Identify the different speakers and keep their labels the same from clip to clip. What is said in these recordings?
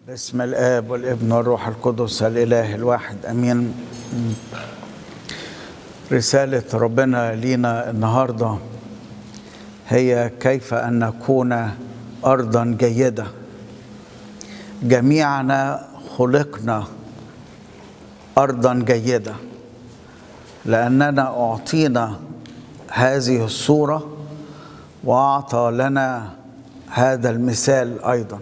Speaker 1: باسم الآب والابن والروح القدس الإله الواحد أمين. رسالة ربنا لينا النهاردة هي كيف أن نكون أرضا جيدة. جميعنا خلقنا أرضا جيدة لأننا أعطينا هذه الصورة وأعطى لنا هذا المثال أيضا.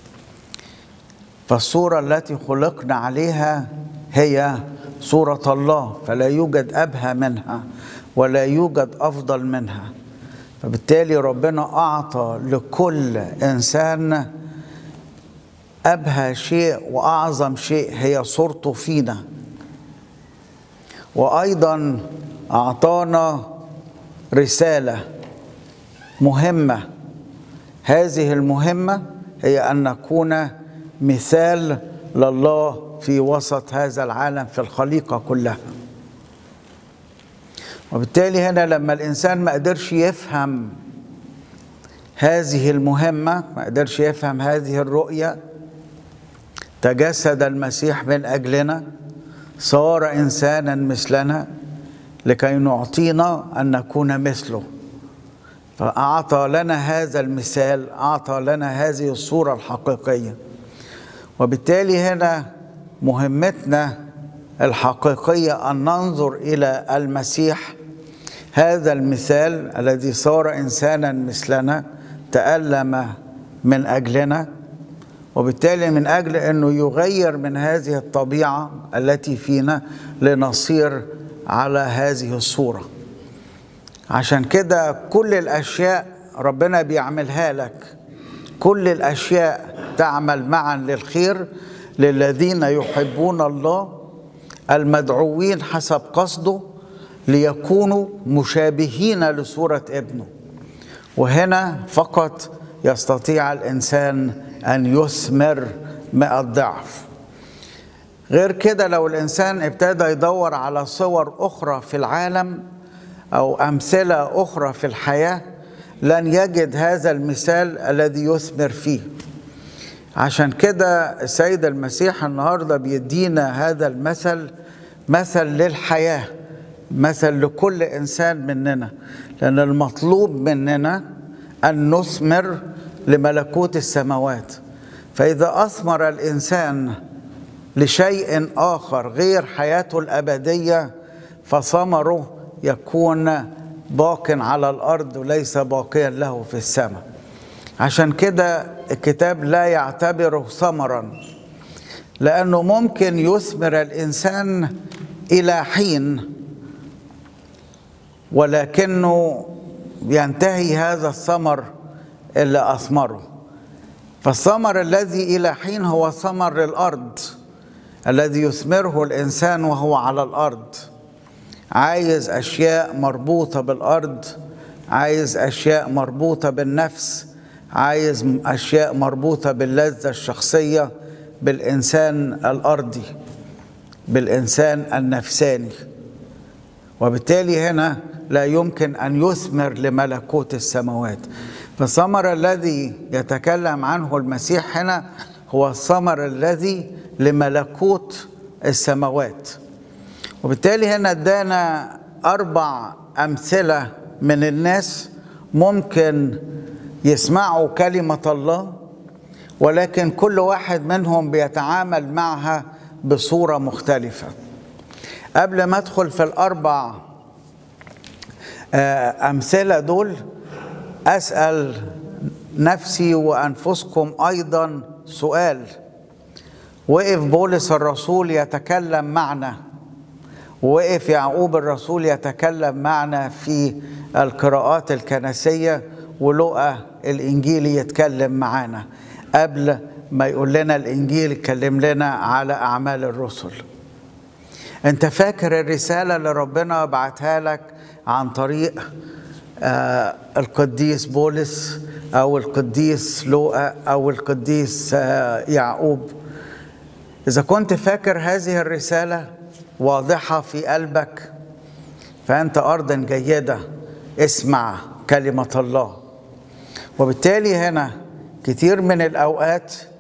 Speaker 1: فالصورة التي خلقنا عليها هي صورة الله، فلا يوجد أبهى منها ولا يوجد أفضل منها. فبالتالي ربنا أعطى لكل إنسان أبهى شيء وأعظم شيء هي صورته فينا، وأيضا أعطانا رسالة مهمة. هذه المهمة هي أن نكون مثال لله في وسط هذا العالم، في الخليقة كلها. وبالتالي هنا لما الإنسان ما قدرش يفهم هذه المهمة، ما قدرش يفهم هذه الرؤية، تجسد المسيح من أجلنا، صار إنسانا مثلنا لكي نعطينا أن نكون مثله. فأعطى لنا هذا المثال، أعطى لنا هذه الصورة الحقيقية. وبالتالي هنا مهمتنا الحقيقية أن ننظر إلى المسيح، هذا المثال الذي صار إنسانا مثلنا، تألم من أجلنا، وبالتالي من أجل أنه يغير من هذه الطبيعة التي فينا لنصير على هذه الصورة. عشان كده كل الأشياء ربنا بيعملها لك، كل الأشياء تعمل معا للخير للذين يحبون الله المدعوين حسب قصده ليكونوا مشابهين لصورة ابنه. وهنا فقط يستطيع الإنسان أن يثمر 100 ضعف. غير كده لو الإنسان ابتدى يدور على صور أخرى في العالم أو أمثلة أخرى في الحياة لن يجد هذا المثال الذي يثمر فيه. عشان كده السيد المسيح النهاردة بيدينا هذا المثل، مثل للحياة، مثل لكل إنسان مننا، لأن المطلوب مننا أن نثمر لملكوت السماوات. فإذا أثمر الإنسان لشيء آخر غير حياته الأبدية فثمره يكون باق على الأرض وليس باقيا له في السماء. عشان كده الكتاب لا يعتبره ثمرا، لأنه ممكن يثمر الإنسان إلى حين ولكنه ينتهي هذا الثمر اللي أثمره. فالثمر الذي إلى حين هو ثمر الأرض الذي يثمره الإنسان وهو على الأرض. عايز أشياء مربوطة بالأرض، عايز أشياء مربوطة بالنفس، عايز أشياء مربوطة باللذة الشخصية، بالإنسان الأرضي، بالإنسان النفساني. وبالتالي هنا لا يمكن أن يثمر لملكوت السماوات. فالثمر الذي يتكلم عنه المسيح هنا هو الثمر الذي لملكوت السماوات. وبالتالي هنا ادانا 4 أمثلة من الناس ممكن يسمعوا كلمة الله، ولكن كل واحد منهم بيتعامل معها بصورة مختلفة. قبل ما أدخل في ال4 أمثلة دول، أسأل نفسي وأنفسكم أيضا سؤال. وقف بولس الرسول يتكلم معنا، ووقف يعقوب الرسول يتكلم معنا في القراءات الكنسية، ولوقا الإنجيلي يتكلم معنا. قبل ما يقول لنا الإنجيل يتكلم لنا على أعمال الرسل. أنت فاكر الرسالة اللي ربنا بعتها لك عن طريق القديس بولس أو القديس لوقا أو القديس يعقوب؟ إذا كنت فاكر هذه الرسالة واضحة في قلبك فأنت أرض جيدة، اسمع كلمة الله. وبالتالي هنا كتير من الأوقات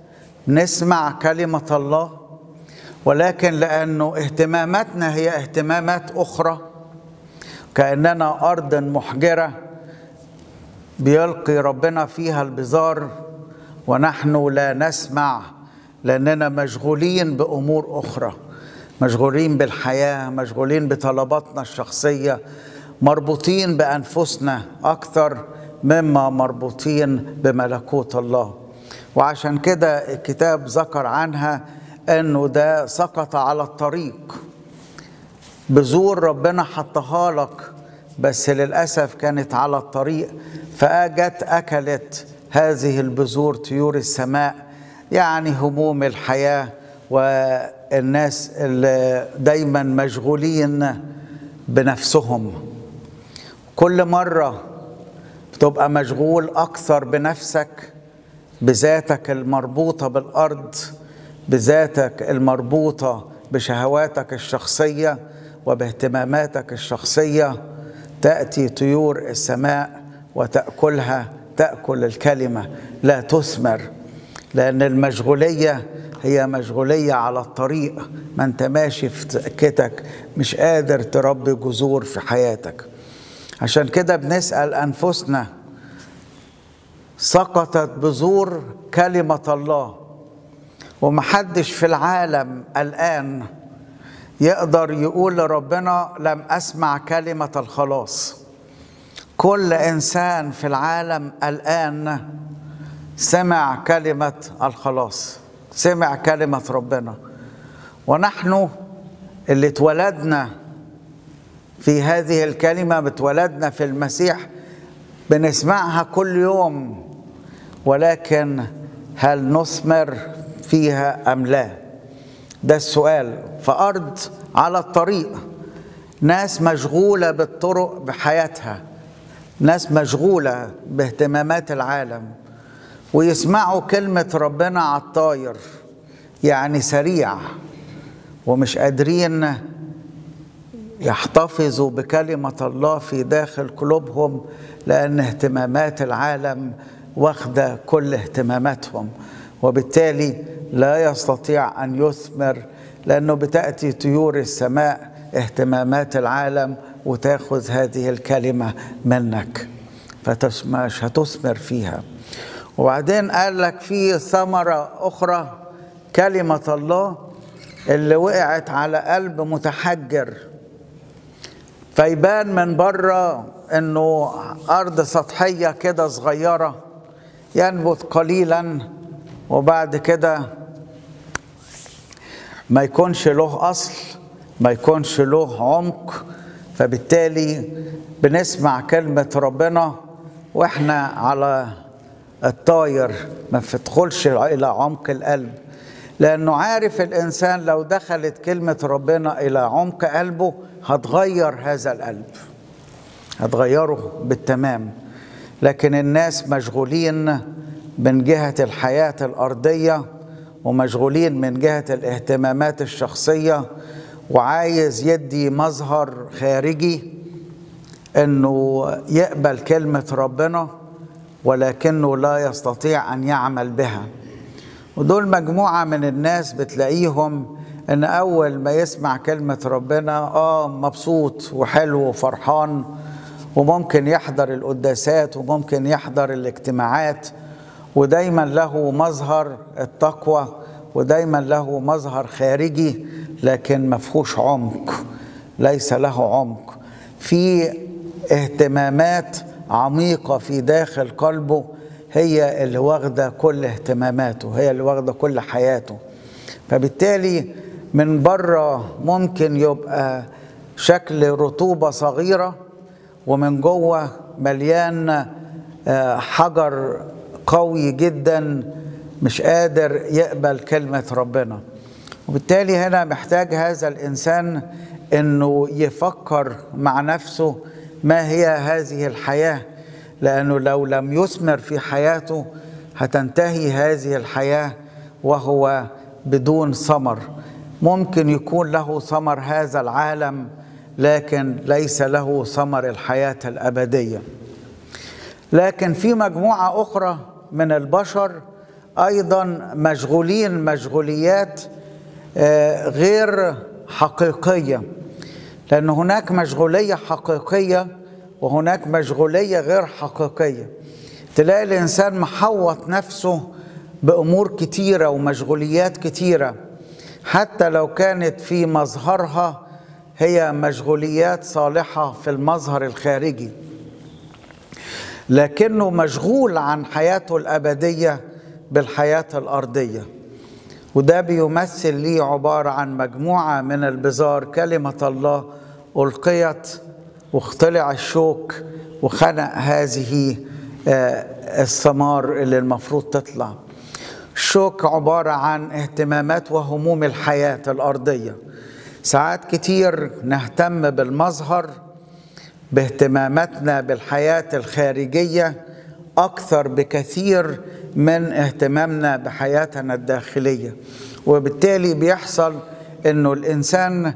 Speaker 1: نسمع كلمة الله، ولكن لأنه اهتماماتنا هي اهتمامات أخرى، كأننا أرض محجرة بيلقي ربنا فيها البذار ونحن لا نسمع، لأننا مشغولين بأمور أخرى، مشغولين بالحياة، مشغولين بطلباتنا الشخصية، مربوطين بأنفسنا أكثر مما مربوطين بملكوت الله. وعشان كده الكتاب ذكر عنها أنه ده سقط على الطريق، بذور ربنا حطها لك بس للأسف كانت على الطريق، فأجت أكلت هذه البذور طيور السماء، يعني هموم الحياة والناس اللي دايما مشغولين بنفسهم. كل مرة بتبقى مشغول أكثر بنفسك، بذاتك المربوطة بالأرض، بذاتك المربوطة بشهواتك الشخصية وباهتماماتك الشخصية، تأتي طيور السماء وتأكلها، تأكل الكلمة لا تثمر، لأن المشغولية هي مشغولية على الطريق، ما انت ماشي في سكتك مش قادر تربي جذور في حياتك. عشان كده بنسأل أنفسنا، سقطت بذور كلمة الله، ومحدش في العالم الآن يقدر يقول لربنا لم أسمع كلمة الخلاص. كل إنسان في العالم الآن سمع كلمة الخلاص، سمع كلمة ربنا، ونحن اللي اتولدنا في هذه الكلمة، اتولدنا في المسيح، بنسمعها كل يوم، ولكن هل نثمر فيها أم لا؟ ده السؤال. فأرض على الطريق، ناس مشغولة بالطرق بحياتها، ناس مشغولة باهتمامات العالم، ويسمعوا كلمة ربنا على الطاير، يعني سريع، ومش قادرين يحتفظوا بكلمة الله في داخل قلوبهم، لأن اهتمامات العالم واخدة كل اهتماماتهم، وبالتالي لا يستطيع أن يثمر، لأنه بتأتي طيور السماء اهتمامات العالم وتأخذ هذه الكلمة منك، فمش هتثمر فيها. وبعدين قال لك في ثمرة أخرى، كلمة الله اللي وقعت على قلب متحجر، فيبان من بره انه ارض سطحية كده صغيرة، ينبت قليلا وبعد كده ما يكونش له اصل، ما يكونش له عمق. فبالتالي بنسمع كلمة ربنا واحنا على الطاير، ما بتدخلش الى عمق القلب، لانه عارف الانسان لو دخلت كلمة ربنا الى عمق قلبه هتغير هذا القلب، هتغيره بالتمام. لكن الناس مشغولين من جهة الحياة الأرضية، ومشغولين من جهة الاهتمامات الشخصية، وعايز يدي مظهر خارجي انه يقبل كلمة ربنا، ولكنه لا يستطيع ان يعمل بها. ودول مجموعة من الناس بتلاقيهم ان اول ما يسمع كلمة ربنا مبسوط وحلو وفرحان، وممكن يحضر القداسات وممكن يحضر الاجتماعات، ودايما له مظهر التقوى، ودايما له مظهر خارجي، لكن مفهوش عمق، ليس له عمق، في اهتمامات عميقة في داخل قلبه هي اللي واخدة كل اهتماماته، هي اللي واخدة كل حياته. فبالتالي من بره ممكن يبقى شكل رطوبة صغيرة، ومن جوه مليان حجر قوي جدا مش قادر يقبل كلمة ربنا. وبالتالي هنا محتاج هذا الإنسان أنه يفكر مع نفسه ما هي هذه الحياة، لأنه لو لم يثمر في حياته هتنتهي هذه الحياة وهو بدون ثمر. ممكن يكون له ثمر هذا العالم، لكن ليس له ثمر الحياة الأبدية. لكن في مجموعة أخرى من البشر أيضا مشغولين مشغوليات غير حقيقية، لأن هناك مشغولية حقيقية وهناك مشغولية غير حقيقية. تلاقي الإنسان محوط نفسه بأمور كتيرة ومشغوليات كتيرة، حتى لو كانت في مظهرها هي مشغوليات صالحة في المظهر الخارجي، لكنه مشغول عن حياته الأبدية بالحياة الأرضية. وده بيمثل لي عبارة عن مجموعة من البذار كلمة الله ألقيت واختلع الشوك وخنق هذه الثمار اللي المفروض تطلع. الشوك عبارة عن اهتمامات وهموم الحياة الأرضية. ساعات كتير نهتم بالمظهر باهتماماتنا بالحياة الخارجية أكثر بكثير من اهتمامنا بحياتنا الداخلية، وبالتالي بيحصل إنه الإنسان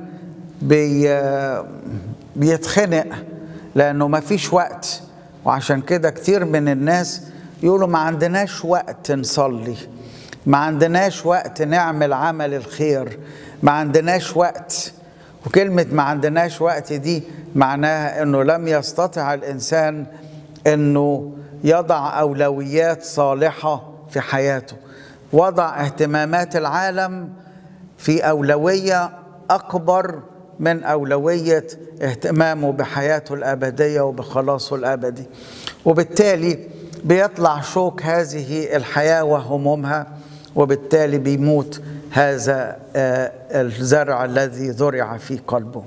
Speaker 1: بيتخنق لأنه ما فيش وقت. وعشان كده كتير من الناس يقولوا ما عندناش وقت نصلي، ما عندناش وقت نعمل عمل الخير، ما عندناش وقت. وكلمة ما عندناش وقت دي معناها أنه لم يستطع الإنسان أنه يضع أولويات صالحة في حياته، وضع اهتمامات العالم في أولوية أكبر من أولوية اهتمامه بحياته الأبدية وبخلاصه الأبدي. وبالتالي بيطلع شوك هذه الحياة وهمومها، وبالتالي بيموت هذا الزرع الذي زرع في قلبه.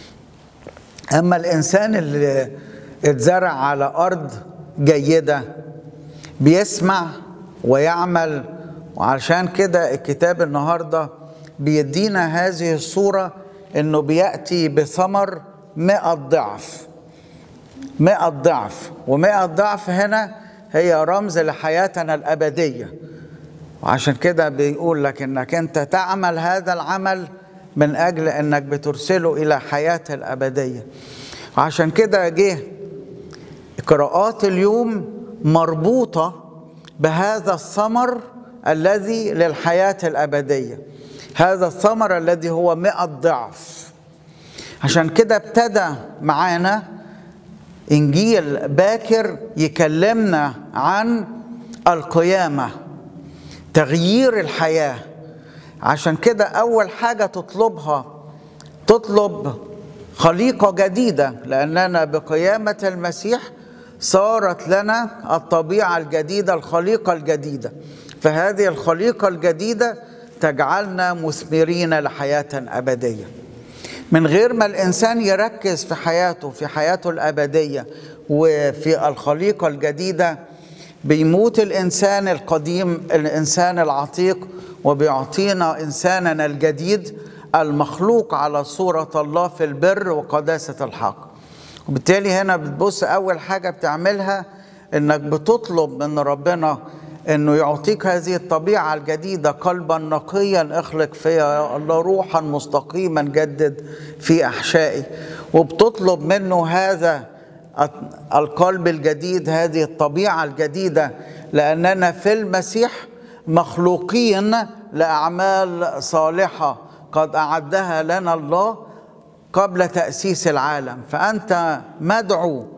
Speaker 1: أما الإنسان اللي اتزرع على أرض جيدة بيسمع ويعمل. وعشان كده الكتاب النهاردة بيدينا هذه الصورة إنه بيأتي بثمر 100 ضعف. 100 ضعف، و100 ضعف هنا هي رمز لحياتنا الأبدية. وعشان كده بيقول لك إنك أنت تعمل هذا العمل من أجل إنك بترسله إلى حياة الأبدية. وعشان كده جه قراءات اليوم مربوطة بهذا الثمر الذي للحياة الأبدية، هذا الثمر الذي هو 100 ضعف. عشان كده ابتدى معانا إنجيل باكر يكلمنا عن القيامة، تغيير الحياة. عشان كده أول حاجة تطلبها، تطلب خليقة جديدة، لأننا بقيامة المسيح صارت لنا الطبيعة الجديدة، الخليقة الجديدة. فهذه الخليقة الجديدة تجعلنا مثمرين لحياة أبدية. من غير ما الإنسان يركز في حياته الأبدية وفي الخليقة الجديدة، بيموت الإنسان القديم، الإنسان العتيق، وبيعطينا إنساننا الجديد المخلوق على صورة الله في البر وقداسة الحق. وبالتالي هنا بتبص أول حاجة بتعملها إنك بتطلب من ربنا إنه يعطيك هذه الطبيعة الجديدة، قلبا نقيا اخلق فيا يا الله، روحا مستقيما جدد في أحشائي. وبتطلب منه هذا القلب الجديد، هذه الطبيعة الجديدة، لأننا في المسيح مخلوقين لأعمال صالحة قد أعدها لنا الله قبل تأسيس العالم. فأنت مدعو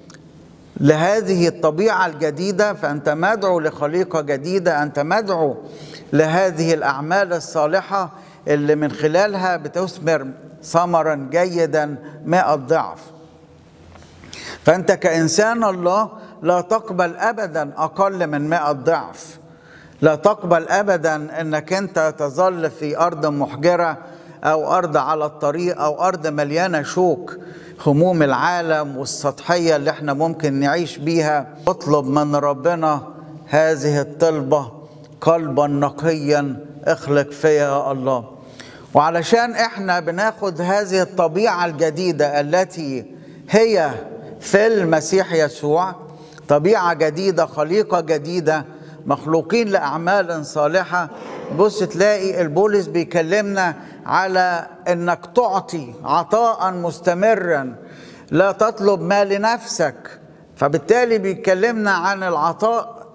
Speaker 1: لهذه الطبيعة الجديدة، فأنت مدعو لخليقة جديدة، أنت مدعو لهذه الأعمال الصالحة اللي من خلالها بتثمر ثمرا جيدا 100 ضعف. فأنت كإنسان الله لا تقبل أبدا أقل من 100 ضعف. لا تقبل أبدا أنك أنت تظل في أرض محجرة أو أرض على الطريق أو أرض مليانة شوك، هموم العالم والسطحية اللي احنا ممكن نعيش بيها. اطلب من ربنا هذه الطلبة، قلبا نقيا اخلق فيا يا الله. وعلشان احنا بناخد هذه الطبيعة الجديدة التي هي في المسيح يسوع، طبيعة جديدة، خليقة جديدة، مخلوقين لأعمال صالحة. بص تلاقي البولس بيكلمنا على انك تعطي عطاء مستمرا، لا تطلب ما لنفسك. فبالتالي بيكلمنا عن العطاء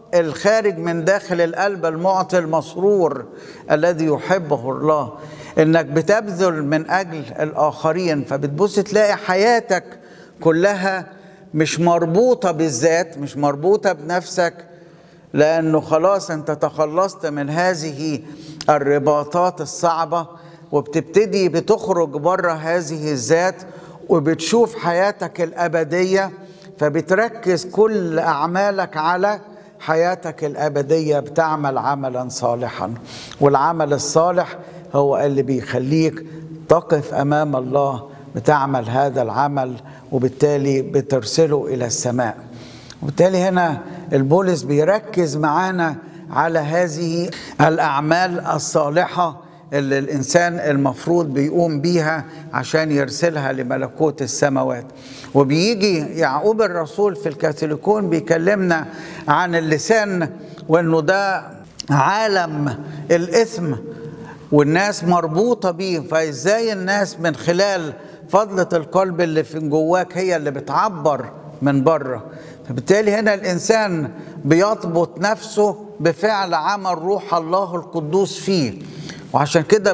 Speaker 1: الخارج من داخل القلب المعطي المسرور الذي يحبه الله، انك بتبذل من اجل الاخرين، فبتبص تلاقي حياتك كلها مش مربوطة بالذات، مش مربوطة بنفسك، لانه خلاص انت تخلصت من هذه الرباطات الصعبة، وبتبتدي بتخرج بره هذه الذات وبتشوف حياتك الأبدية، فبتركز كل أعمالك على حياتك الأبدية، بتعمل عملا صالحا. والعمل الصالح هو اللي بيخليك تقف أمام الله بتعمل هذا العمل، وبالتالي بترسله إلى السماء. وبالتالي هنا البولس بيركز معانا على هذه الأعمال الصالحة اللي الإنسان المفروض بيقوم بيها عشان يرسلها لملكوت السماوات. وبيجي يعقوب الرسول في الكاثوليكون بيكلمنا عن اللسان، وإنه ده عالم الإثم والناس مربوطة بيه، فإزاي الناس من خلال فضلة القلب اللي في جواك هي اللي بتعبر من بره. فبالتالي هنا الإنسان بيضبط نفسه بفعل عمل روح الله القدوس فيه، وعشان كده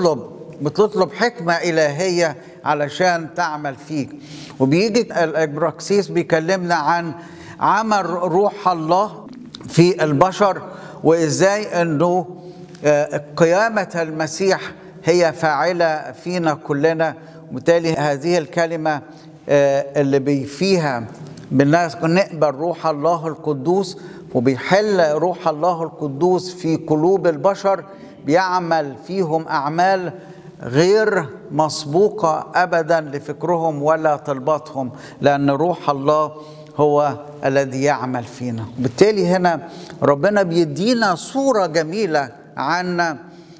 Speaker 1: بتطلب حكمة إلهية علشان تعمل فيك. وبيجي الإبراكسيس بيكلمنا عن عمل روح الله في البشر، وإزاي أنه قيامة المسيح هي فاعلة فينا كلنا. وبالتالي هذه الكلمة اللي فيها نقبل روح الله القدوس، وبيحل روح الله القدوس في قلوب البشر، بيعمل فيهم أعمال غير مسبوقة أبدا لفكرهم ولا طلباتهم، لأن روح الله هو الذي يعمل فينا. بالتالي هنا ربنا بيدينا صورة جميلة عن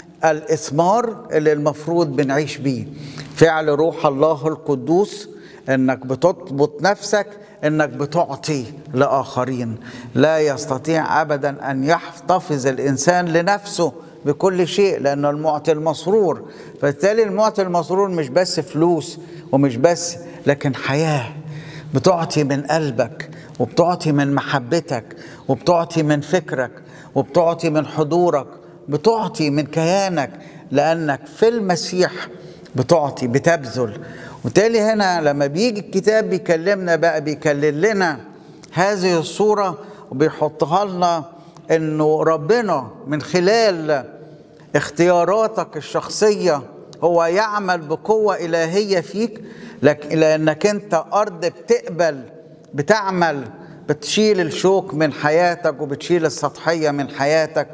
Speaker 1: الإثمار اللي المفروض بنعيش بيه. فعل روح الله القدوس إنك بتضبط نفسك، إنك بتعطي لآخرين. لا يستطيع أبدا أن يحتفظ الإنسان لنفسه بكل شيء، لأنه المعطي المسرور. فبالتالي المعطي المسرور مش بس فلوس ومش بس، لكن حياة. بتعطي من قلبك، وبتعطي من محبتك، وبتعطي من فكرك، وبتعطي من حضورك، بتعطي من كيانك، لأنك في المسيح بتعطي، بتبذل. وبالتالي هنا لما بيجي الكتاب بيكلمنا بقى، بيكلم لنا هذه الصورة وبيحطها لنا، إنه ربنا من خلال اختياراتك الشخصية هو يعمل بقوة إلهية فيك، لأنك أنت أرض بتقبل، بتعمل، بتشيل الشوك من حياتك، وبتشيل السطحية من حياتك،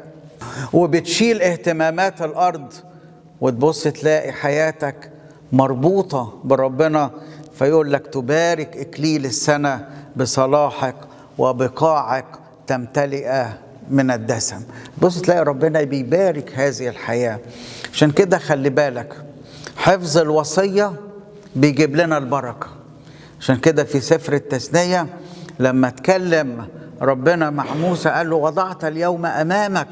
Speaker 1: وبتشيل اهتمامات الأرض، وتبص تلاقي حياتك مربوطة بربنا. فيقول لك تبارك إكليل السنة بصلاحك، وبقاعك تمتلئ من الدسم. بص تلاقي ربنا بيبارك هذه الحياة. عشان كده خلي بالك، حفظ الوصية بيجيب لنا البركة. عشان كده في سفر التثنية لما اتكلم ربنا مع موسى قال له وضعت اليوم أمامك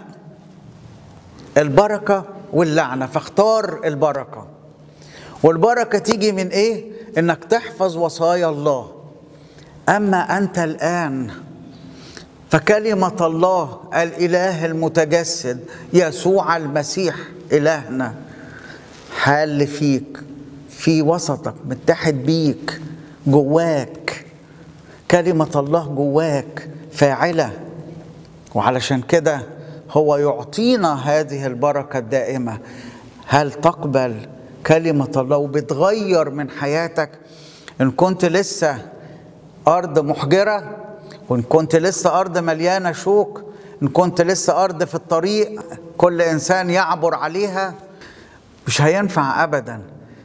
Speaker 1: البركة واللعنة، فاختار البركة. والبركة تيجي من ايه؟ انك تحفظ وصايا الله. اما انت الآن فكلمة الله الإله المتجسد يسوع المسيح إلهنا حال فيك، في وسطك، متحد بيك، جواك. كلمة الله جواك فاعلة، وعلشان كده هو يعطينا هذه البركة الدائمة. هل تقبل كلمة الله وبتغير من حياتك؟ إن كنت لسه أرض محجرة، وإن كنت لسه أرض مليانة شوك، إن كنت لسه أرض في الطريق كل إنسان يعبر عليها، مش هينفع أبدا.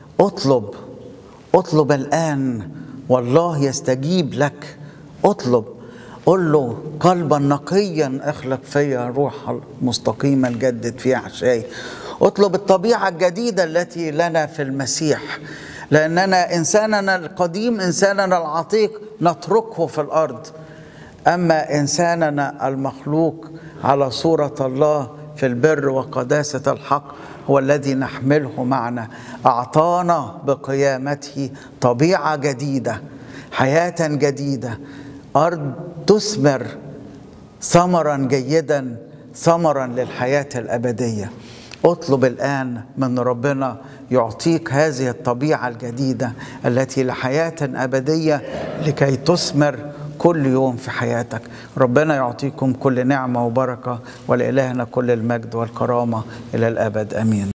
Speaker 1: اطلب الآن والله يستجيب لك. اطلب، قل له قلبا نقيا اخلق فيا، روح مستقيما جدد في أحشائي. اطلب الطبيعة الجديدة التي لنا في المسيح، لأننا إنساننا القديم، إنساننا العتيق نتركه في الأرض، أما إنساننا المخلوق على صورة الله في البر وقداسة الحق هو الذي نحمله معنا. أعطانا بقيامته طبيعة جديدة، حياة جديدة، أرض تثمر ثمرا جيدا، ثمرا للحياة الأبدية. اطلب الآن من ربنا يعطيك هذه الطبيعة الجديدة التي لحياة أبدية لكي تثمر كل يوم في حياتك. ربنا يعطيكم كل نعمة وبركة، ولإلهنا كل المجد والكرامة إلى الأبد. أمين.